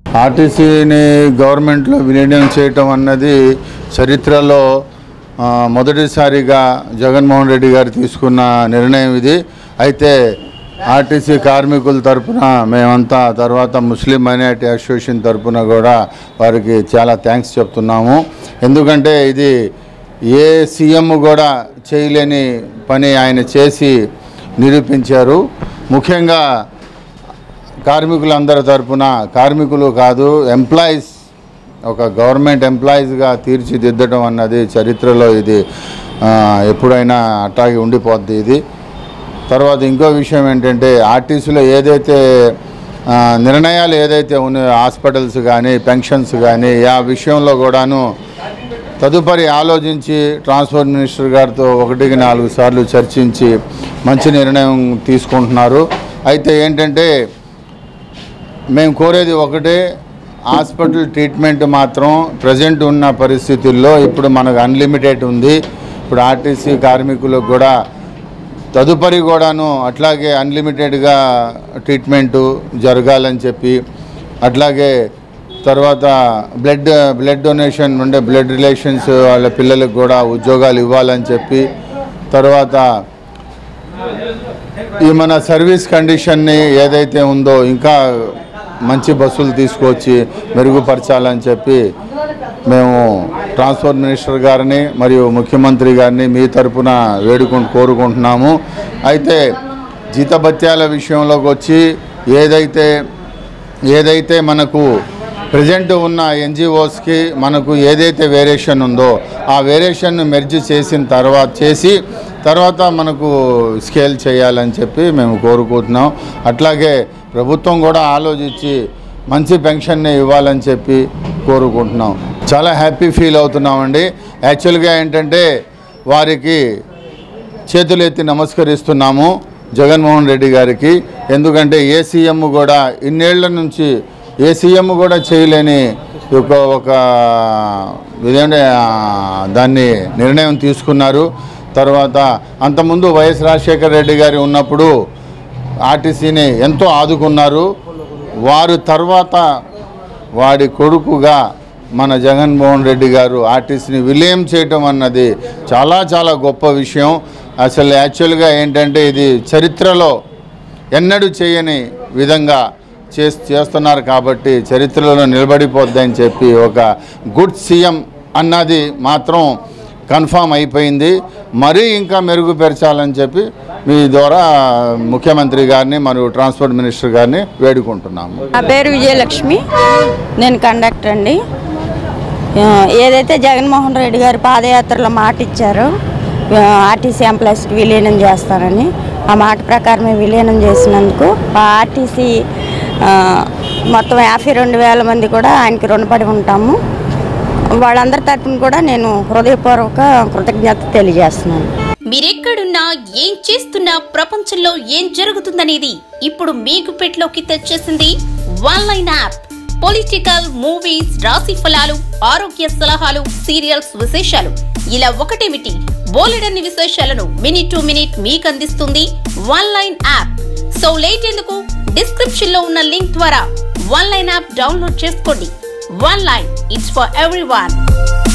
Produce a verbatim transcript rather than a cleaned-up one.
ఆర్టీసీని గవర్నమెంట్లో విలీనం చేయటం అన్నది చరిత్రలో మొదటిసారిగా జగన్మోహన్ రెడ్డి గారు తీసుకున్న నిర్ణయం ఇది. అయితే ఆర్టీసీ కార్మికుల తరపున మేమంతా తర్వాత ముస్లిం మైనారిటీ అసోసియేషన్ తరపున కూడా వారికి చాలా థ్యాంక్స్ చెప్తున్నాము. ఎందుకంటే ఇది ఏ సీఎం కూడా చేయలేని పని ఆయన చేసి నిరూపించారు. ముఖ్యంగా కార్మికులందరి తరపున కార్మికులు కాదు ఎంప్లాయీస్ ఒక గవర్నమెంట్ ఎంప్లాయీస్గా తీర్చిదిద్దడం అన్నది చరిత్రలో ఇది ఎప్పుడైనా అట్లాగే ఉండిపోద్ది. ఇది తర్వాత ఇంకో విషయం ఏంటంటే ఆర్టీసీలో ఏదైతే నిర్ణయాలు ఏదైతే ఉన్నాయో హాస్పిటల్స్ కానీ పెన్షన్స్ కానీ ఆ విషయంలో కూడాను తదుపరి ఆలోచించి ట్రాన్స్పోర్ట్ మినిస్టర్ గారితో ఒకటికి నాలుగు సార్లు చర్చించి మంచి నిర్ణయం తీసుకుంటున్నారు. అయితే ఏంటంటే మేము కోరేది ఒకటే, హాస్పిటల్ ట్రీట్మెంట్ మాత్రం ప్రజెంట్ ఉన్న పరిస్థితుల్లో ఇప్పుడు మనకు అన్లిమిటెడ్ ఉంది. ఇప్పుడు ఆర్టీసీ కార్మికులకు కూడా తదుపరి కూడాను అట్లాగే అన్లిమిటెడ్గా ట్రీట్మెంటు జరగాలని చెప్పి, అట్లాగే తర్వాత బ్లడ్ బ్లడ్ డొనేషన్ ఉండే బ్లడ్ రిలేషన్స్ వాళ్ళ పిల్లలకు కూడా ఉద్యోగాలు ఇవ్వాలని చెప్పి, తర్వాత ఈ మన సర్వీస్ కండిషన్ని ఏదైతే ఉందో ఇంకా మంచి బస్సులు తీసుకొచ్చి మెరుగుపరచాలని చెప్పి మేము ట్రాన్స్పోర్ట్ మినిస్టర్ గారిని మరియు ముఖ్యమంత్రి గారిని మీ తరపున వేడుకుంటూ కోరుకుంటున్నాము. అయితే జీతభత్యాల విషయంలోకి వచ్చి ఏదైతే ఏదైతే మనకు ప్రజెంట్ ఉన్న ఎన్జిఓస్కి మనకు ఏదైతే వేరియేషన్ ఉందో ఆ వేరియేషన్ను మెర్జ్ చేసిన తర్వాత చేసి తర్వాత మనకు స్కేల్ చేయాలని చెప్పి మేము కోరుకుంటున్నాం. అట్లాగే ప్రభుత్వం కూడా ఆలోచించి మంచి పెన్షన్ని ఇవ్వాలని చెప్పి కోరుకుంటున్నాం. చాలా హ్యాపీ ఫీల్ అవుతున్నామండి. యాక్చువల్గా ఏంటంటే వారికి చేతులు ఎత్తి నమస్కరిస్తున్నాము జగన్మోహన్ రెడ్డి గారికి. ఎందుకంటే ఏ సీఎం కూడా ఇన్నేళ్ల నుంచి ఏ సీఎం కూడా చేయలేని ఒక ఒక విధంగా దాన్ని నిర్ణయం తీసుకున్నారు. తర్వాత అంతకుముందు వైఎస్ రాజశేఖర రెడ్డి గారు ఉన్నప్పుడు ఆర్టీసీని ఎంతో ఆదుకున్నారు. వారు తర్వాత వాడి కొడుకుగా మన జగన్మోహన్ రెడ్డి గారు ఆర్టీసీని విలీనం చేయటం అన్నది చాలా చాలా గొప్ప విషయం. అసలు యాక్చువల్గా ఏంటంటే ఇది చరిత్రలో ఎన్నడూ చేయని విధంగా చేస్తున్నారు కాబట్టి చరిత్రలో నిలబడిపోద్దని చెప్పి ఒక గుడ్ సీఎం అన్నది మాత్రం కన్ఫామ్ అయిపోయింది. మరీ ఇంకా మెరుగుపరచాలని చెప్పి మీ ద్వారా ముఖ్యమంత్రి గారిని మరియు ట్రాన్స్పోర్ట్ మినిస్టర్ గారిని వేడుకుంటున్నాము. నా పేరు విజయలక్ష్మి, నేను కండక్టర్ అండి. ఏదైతే జగన్మోహన్ రెడ్డి గారు పాదయాత్రలో మాట ఇచ్చారో ఆర్టీసీ ఎంప్లాయీస్కి విలీనం చేస్తానని, ఆ మాట ప్రకారమే విలీనం చేసినందుకు ఆ ఆర్టీసీ మొత్తం యాభై రెండు వేల మంది కూడా ఆయనకి రుణపడి ఉంటాము. వాళ్ళందరి తరపున కూడా నేను హృదయపూర్వక కృతజ్ఞత తెలియజేస్తున్నాను. మీరెక్కడున్నా ఏం చేస్తున్నా ప్రపంచంలో ఏం జరుగుతుందనేది ఇప్పుడు మీకు పెట్లోకి తెచ్చేసింది one line app. Political, movies, రాశి ఫలాలు, ఆరోగ్య సలహాలు, సీరియల్స్ విశేషాలు ఇలా ఒకటేమిటి బోలెడన్ని విశేషాలను మినిట్ టు మినిట్ మీకు అందిస్తుంది one line app. So late ఎందుకు, డిస్క్రిప్షన్ లో ఉన్న లింక్ ద్వారా వన్ లైన్ యాప్ డౌన్లోడ్ చేసుకోండి. One line, it's for everyone.